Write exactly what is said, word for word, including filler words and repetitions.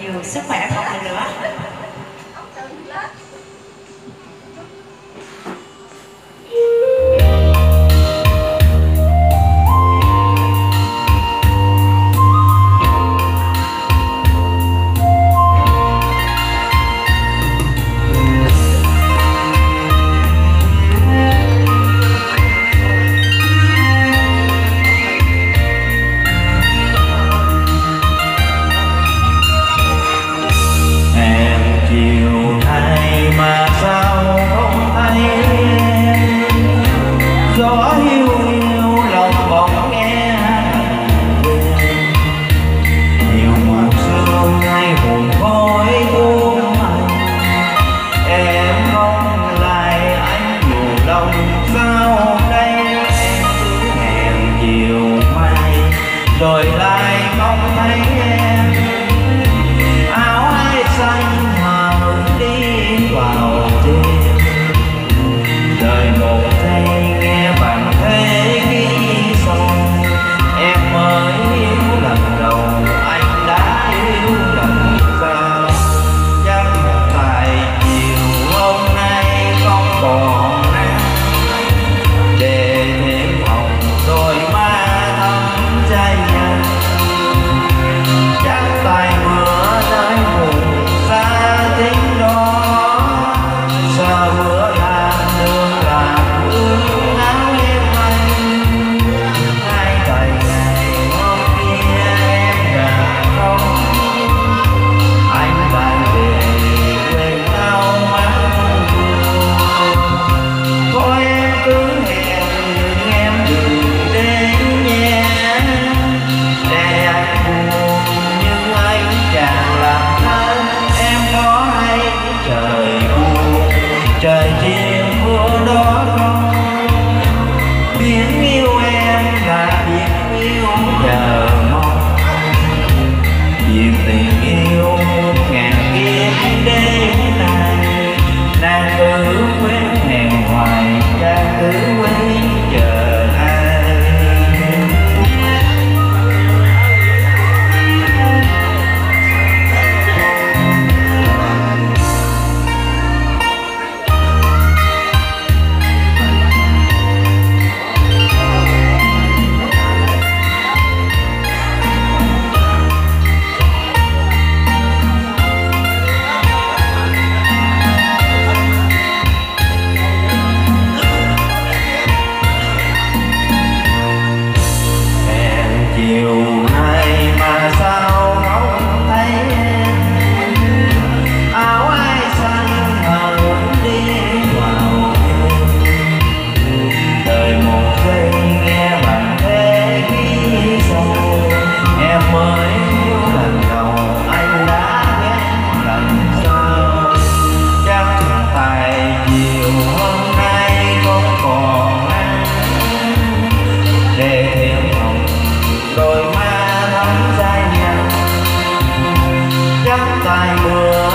nhiều sức khỏe không hơn nữa. Rồi lại không thấy em, áo ai xanh mà hương đi vào đêm. Đời một giây nghe bằng thế ghi sâu, em mới yêu lần đầu, anh đã yêu lần sau. Chắc tại chiều hôm nay không còn nắng, để thêm hồng đôi má thắm cháy. Trời chiều mưa đó không, biết yêu em là biết yêu chờ mong. Vì tình yêu một ngàn kiếp đến nay, nàng cứ quên hẹn hoài, ta cứ quên chờ ai. Chiều nay mà sao không thấy em, áo ai xanh hờn đi vào đêm. Đời một giây nghe bằng thế ghi sâu, em mới yêu lần đầu, anh đã ghét lần sau. Chắc tại chiều hôm nay không còn nắng, để thêm hồng đôi má thắm dai nhạt. Chắc tại mưa